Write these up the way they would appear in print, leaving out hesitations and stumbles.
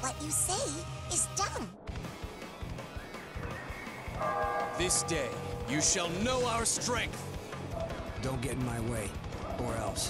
What you say is done. This day, you shall know our strength. Don't get in my way, or else.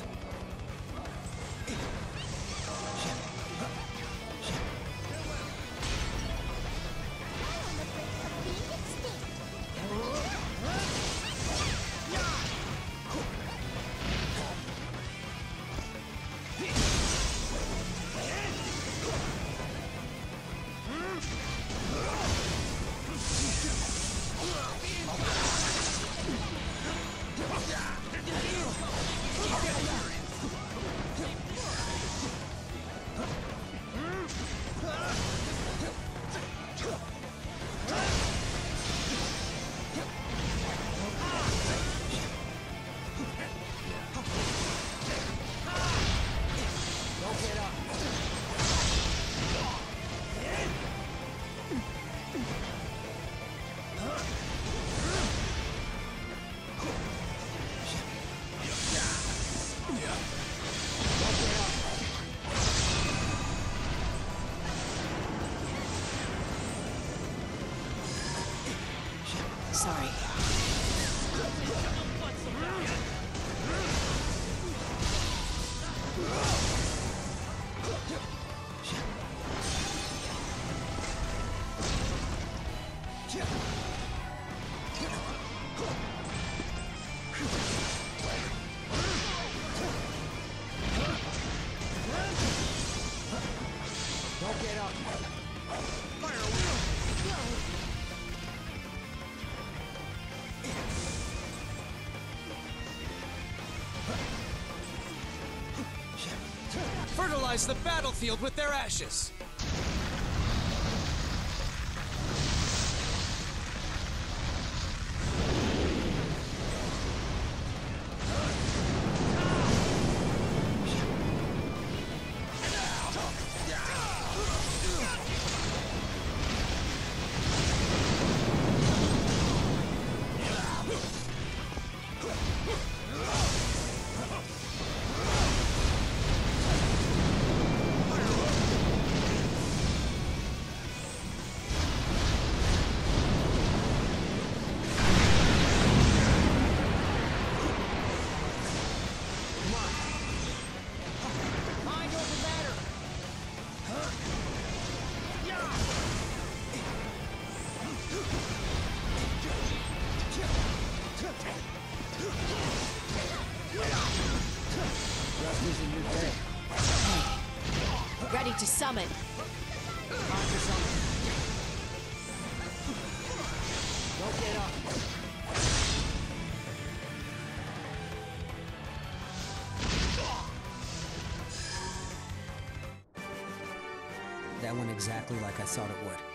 Sorry. Don't get up. Fertilize the battlefield with their ashes. Ready to summon. Don't get up. That went exactly like I thought it would.